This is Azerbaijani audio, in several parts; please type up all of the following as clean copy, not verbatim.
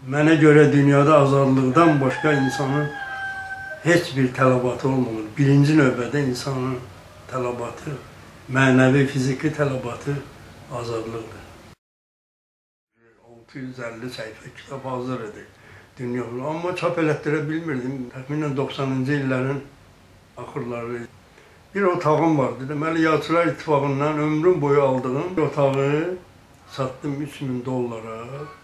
Mənə görə dünyada azadlıqdan başqa insanın heç bir tələbatı olmamalı. Birinci növbədə insanın tələbatı, mənəvi, fiziki tələbatı azadlıqdır. 650 səhifə kitab hazır idi dünyada. Amma çap elətdirə bilmirdim. Təxminən 90-cı illərin axırları. Bir otağım vardı. Deməli, Yazıçılar İttifaqından ömrüm boyu aldığım otağı satdım $3000.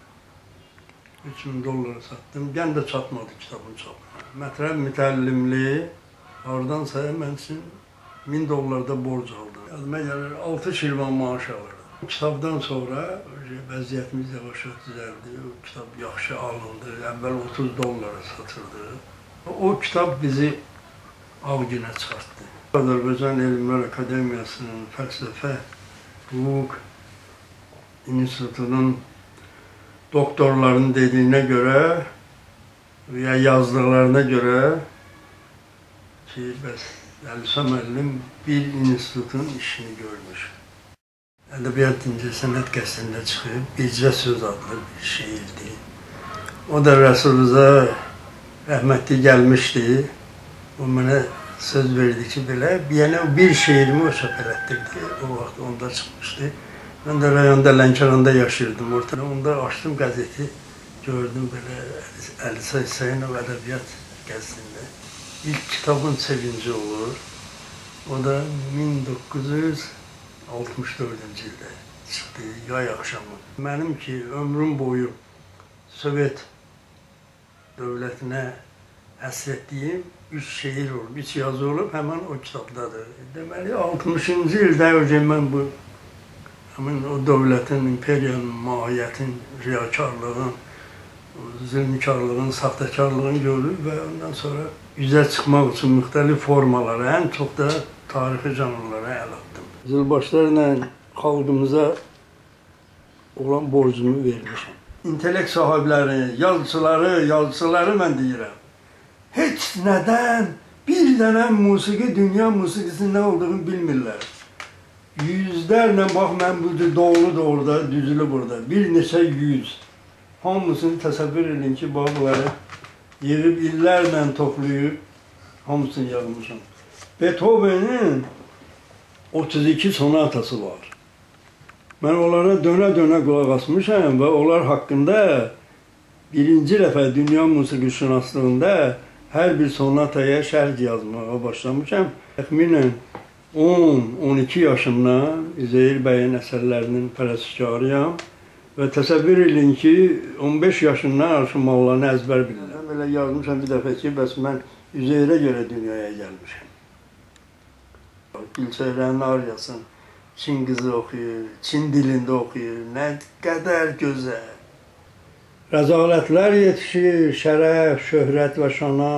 $3000 satdım. Gən də çatmadı kitabın çapına. Mətləb mütəllimliyi, oradansa mən üçün $1000 da borc aldım. Yadıma gəlir, 6 şirvan maaş alırdım. Kitabdan sonra vəziyyətimiz yavaş-yavaş düzəldi. O kitab yaxşı alındı. Əvvəl $30 satıldı. O kitab bizi Ağgünə çıxartdı. Azərbaycan Elmlər Akademiyasının Fəlsəfə, Hüquq İnstitutunun doktorlarının dediyinə görə və yazdıqlarına görə ki, bəs Əlisə müəllim bir institutun işini görmüş. Ədəbiyyat İncəsənət qəzetində çıxıb, Bircə Söz adlı bir şeirdi. O da Rəsuluzə rəhmətli gəlmişdi. O mənə söz verdi ki, belə, bir şeirimi o çap elətdirdi. O vaxt onda çıxmışdı. Mən də rayonda, Lənkəranda yaşayırdım. Onda açdım qəzeti, gördüm belə Əlisə Hüseynov Ədəbiyyat qəzetində. İlk kitabın sevinci olur. O da 1964-cü ildə çıxdı, yay axşamı. Mənim ki, ömrüm boyu Sovet dövlətinə həsr etdiyim 3 şeir olub, 3 yazı olub, həmən o kitabdadır. Deməli, 60-cı ildə mən bu o dövlətin, imperiyanın, mahiyyətin, riyakarlığın, zülmkarlığın, saxtakarlığın görür və ondan sonra üzə çıxmaq üçün müxtəlif formalara, ən çox da tarixi canlılara əl atdım. Zilbaşlarla xalqımıza olan borcumu vermişəm. İntellekt sahibləri, yazıçıları mən deyirəm. Heç nədən bir dənə musiqi, dünya musiqisinin nə olduğunu bilmirlər. Yüzlərlə, bax, mən burada doğru-doğruda, düzülü burada, bir neçə yüz. Hamısını təsəvvür edin ki, bunları yığıb, illərlə toplayıb, hamısını yazmışam. Beethoven'in 32 sonatası var. Mən onlara dönə-dönə qulaq asmışam və onlar haqqında birinci dəfə dünya musiqi şünaslığında hər bir sonataya şərh yazmağa başlamışam. Təxminən 10-12 yaşımdan Üzeyir bəyin əsərlərinin pərəstişkarıyam və təsəvvür edin ki, 15 yaşından arşınmalarını əzbər bilirəm. Belə yazmışam bir dəfə ki, bəs mən Üzeyirə görə dünyaya gəlmişəm. Gülçöhrənin aryasını Çin qızı oxuyur, Çin dilində oxuyur, nə qədər gözəl. Rəzalətlər yetişir, şərəf, şöhrət və şana.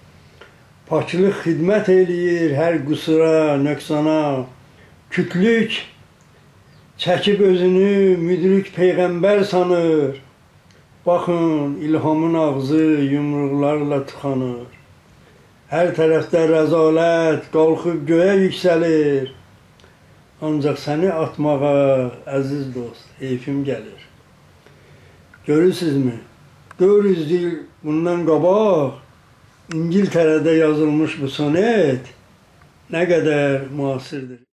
Paçlıq xidmət eləyir hər qüsura, nöqsana. Kütlük çəkib özünü müdrik peyğəmbər sanır. Baxın, ilhamın ağzı yumruqlarla tıxanır. Hər tərəfdə rəzalət qalxıb göyə yüksəlir. Ancaq səni atmağa, əziz dost, heyfim gəlir. Görürsünüzmü? 400 il bundan qabaq İngiltərədə yazılmış bu sonet nə qədər müasirdir.